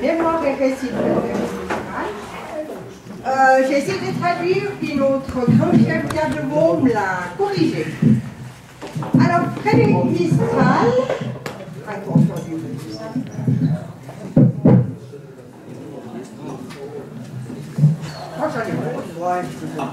mémoire et récit de Frédéric Mistral. J'essaie de traduire, puis notre grand chef Pierre de Baume l'a corrigé. Alors, Frédéric Mistral, attention du moi j'en ai beaucoup de voix,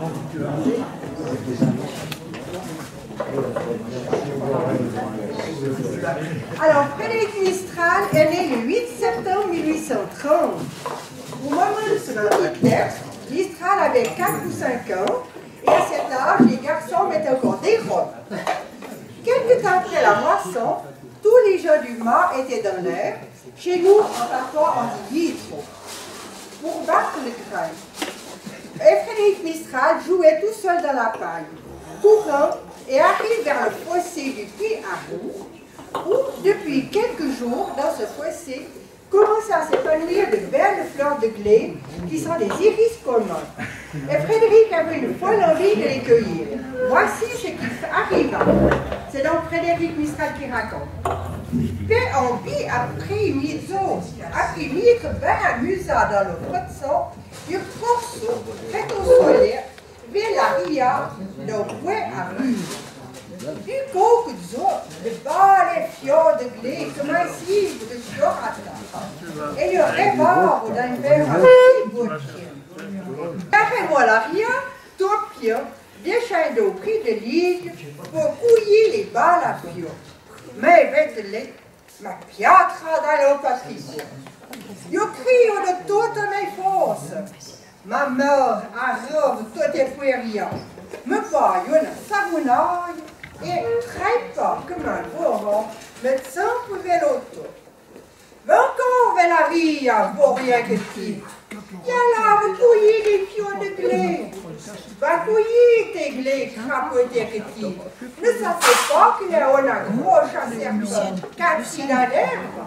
Alors, Frédéric Mistral est né le 8 septembre 1830. Au moment de ce petit texte, Mistral avait 4 ou 5 ans, et à cet âge, les garçons mettaient encore des robes. Quelque temps après la moisson, tous les gens du mât étaient dans l'air, chez nous en parfois en litro, pour battre le grain. Et Frédéric Mistral jouait tout seul dans la paille, courant et arrive vers le fossé du puits à roue, où, depuis quelques jours, dans ce fossé, commencent à s'épanouir de belles fleurs de glé qui sont des iris communs. Et Frédéric avait une folle envie de les cueillir. Voici ce qui arriva. C'est donc Frédéric Mistral qui raconte. Fait en vie après mitre bien amusa dans le frotson, du corso, fait au solaire, vers la ria, d'un bouet à ruse. Du coq d'eau, de bas les fiors de glé, comme un cible de fiorata. Et le rébord d'un verre à boutier. Carrez-moi la ria, topia, des chaînes d'eau pris de ligne pour couiller les balles à fior. Mais vêtez-les, ma piatra dans l'eau patricia. Je crie de toutes mes forces. Ma mère arrive tout est puéria. Me paille une savonnaille et très pas comme un bourron, médecin pouvait l'auto. Encore vers la ria, pour rien que ti. Y'a là, vous couillez les fions de glé. Va couiller tes glé, crapoter que ti. Ne savez pas qu'il y a un gros chasseur cassé dans l'herbe.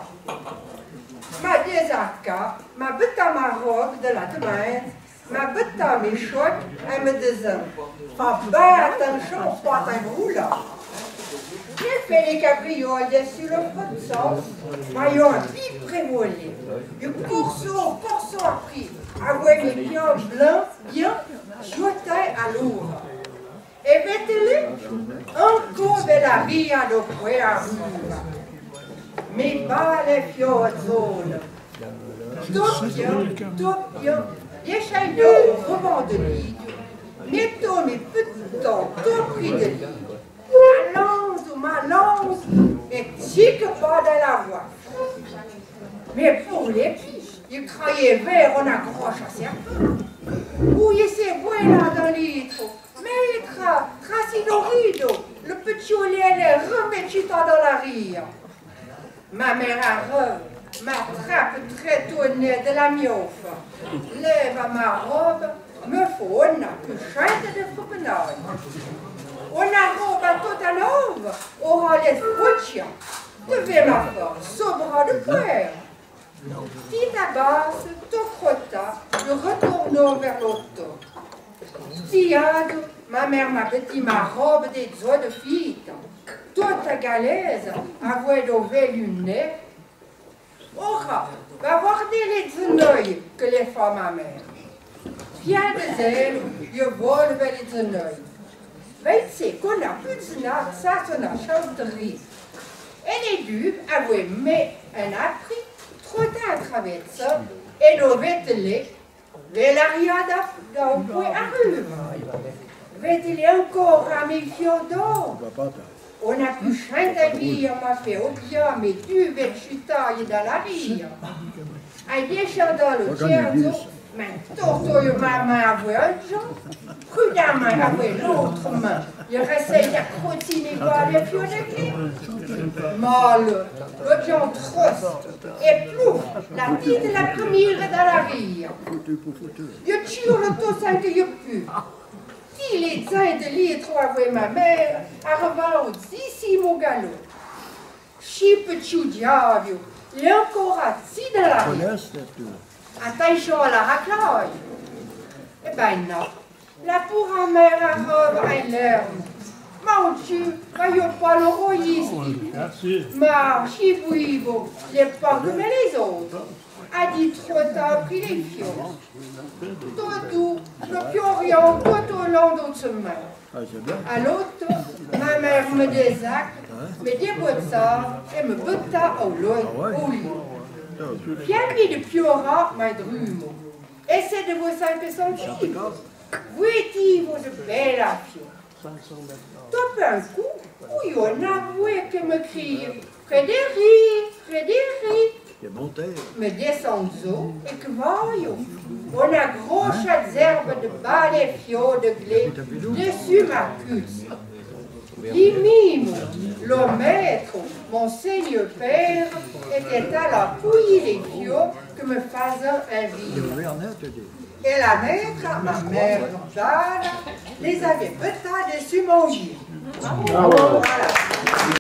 Ma désarca, ma bête à ma robe de la demande, ma bête à mes chocs, elle me disait, fa bien attention, pas un rouleau. J'ai fait les cabrioles sur le frotson, voyons un vif prévolé. Le corso a pris, avec mes pions blancs, bien jetés à l'eau. Et mettez-les encore de la ria de poêle à roue. Mes balles et fiorzones. Tout bien, les chaînes d'eau revend de lit, mettons mes petits temps, tout pris de lit. Ma lance, et tique pas dans la voie. Mais pour les piches, ils craillaient vers on accroche à serpent. Ouille ces bois là dans l'ître, mais tracinorido, le petit olé les remettit dans la rire. Ma mère a m'attrape très tournée de la miofe, lève à ma robe, me faut une couchette de foupenage. On a robe à toute à l'œuvre, aura les fruits, devait ma force, sobra de peur. Dit à basse, tout crotta, nous retournons vers l'auto. Tiade, ma mère m'a petit ma robe des os de fille, toute à galaise, avouée d'ouvrir lunettes. Aura, va voir les zeneuils que les femmes à mère. Bien de zèle, je vole vers les zeneuils. Veillez qu'on a plus de snack, ça c'est la chanterie. Et les deux avaient mis un appris, trop à travers ça, et nous vêtez-les, vers l'ariade d'un point à rue. Vêtez-les encore à mes fions d'or. On a pu chanter vie, on m'a fait au bien, mais tu veux chutailler dans la vie. Un déchant dans le tiers, mais tortoille ma main avait un jour, prudemment avait l'autre main. Il restait d'accrocher les balles et puis on est mal, le Jean trosse, et plouf, la tête de la première dans la rire. Je tue le tossin que je pus. Si les uns de l'ître avaient ma mère, arrivant d'ici mon galop. Si petit diable, il est encore assis dans la rire. Attention à la raclaille. Eh ben non. La pauvre mère a robe à l'herbe. Mon Dieu, voyons pas l'héroïsme. Ma chibouibo, il n'est pas comme les autres. A dit dit trop tard pris les fions. Tout, le piorion tout au long d'autre chemin. À l'autre, ma mère me désacte, me déboîta et me butta au lit. Piedi de piora mijn drumo. Et c'est de vos cinq centimes. Vuiti vos de belle affio. Tout un coup, où on avouait que me crie Frédéric, Frédéric. Me descendu et que voyons. On a gros chats d'herbes de balais fio de glé dessus ma cuisse. L'imime, le maître, mon seigneur père, était à la pouille les fios que me faisaient envie. Et la maître, ma mère Jeanne, les avait peut-être dessus mon lit. Voilà.